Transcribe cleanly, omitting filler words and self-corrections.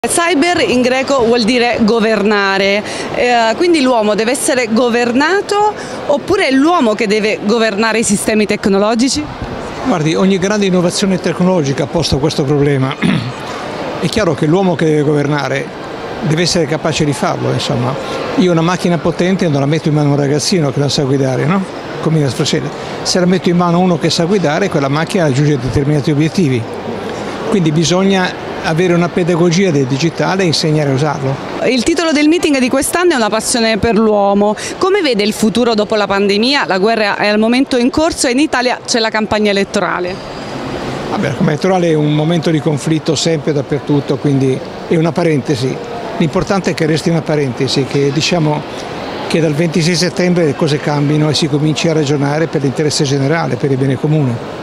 Cyber in greco vuol dire governare, quindi l'uomo deve essere governato oppure è l'uomo che deve governare i sistemi tecnologici? Guardi, ogni grande innovazione tecnologica ha posto questo problema. È chiaro che l'uomo che deve governare deve essere capace di farlo, insomma. Io una macchina potente non la metto in mano a un ragazzino che non sa guidare, no? Come procede. Se la metto in mano a uno che sa guidare, quella macchina raggiunge determinati obiettivi. Quindi bisogna avere una pedagogia del digitale e insegnare a usarlo. Il titolo del meeting di quest'anno è Una passione per l'uomo. Come vede il futuro dopo la pandemia? La guerra è al momento in corso e in Italia c'è la campagna elettorale. Vabbè, la campagna elettorale è un momento di conflitto sempre dappertutto, quindi è una parentesi. L'importante è che resti una parentesi, che diciamo che dal 26 settembre le cose cambino e si cominci a ragionare per l'interesse generale, per il bene comune.